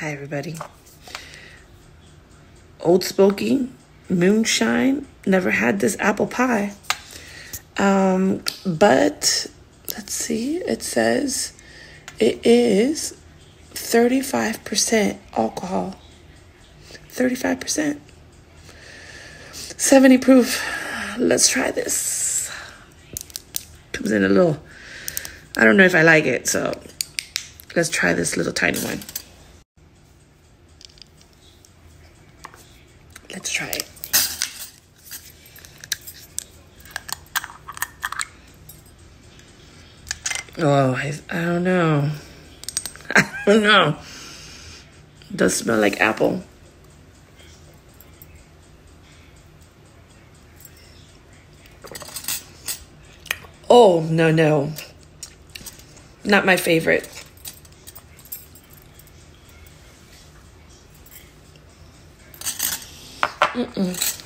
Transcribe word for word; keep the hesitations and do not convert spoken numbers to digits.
Hi, everybody. Old Smoky, Moonshine. Never had this apple pie. Um, but let's see. It says it is thirty-five percent alcohol. thirty-five percent. seventy proof. Let's try this. Comes in a little, I don't know if I like it, so let's try this little tiny one. Let's try it. Oh, I, I don't know. I don't know. It does smell like apple. Oh, no, no. Not my favorite. Mm-mm.